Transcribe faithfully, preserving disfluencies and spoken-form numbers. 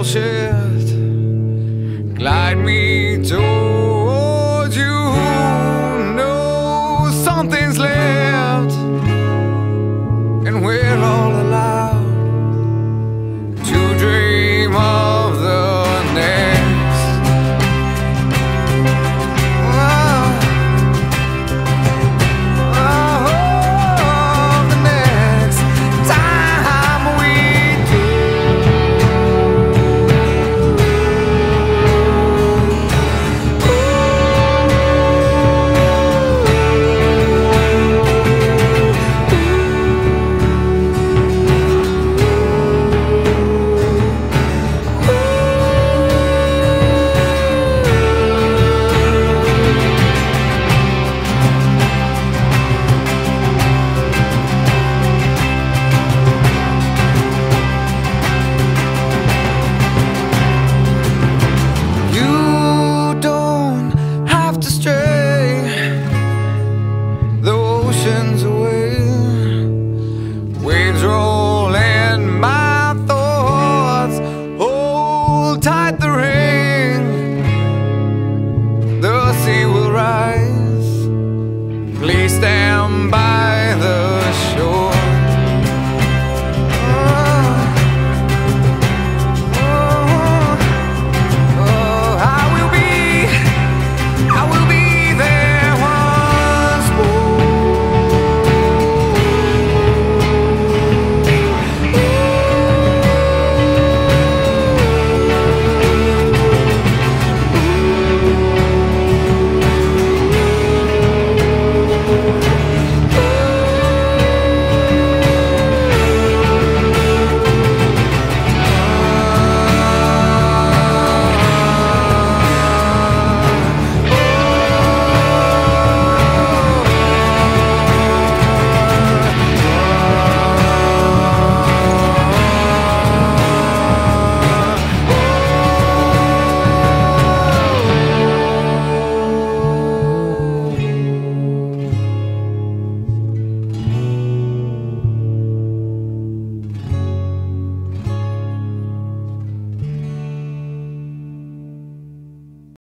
bullshit. Glide me towards you. Know something's left, and we're all allowed to dream of the next. Oh, oh, the next time we do. Oceans away, waves roll in my thoughts. Hold tight the ring, the sea will rise. Please stand by.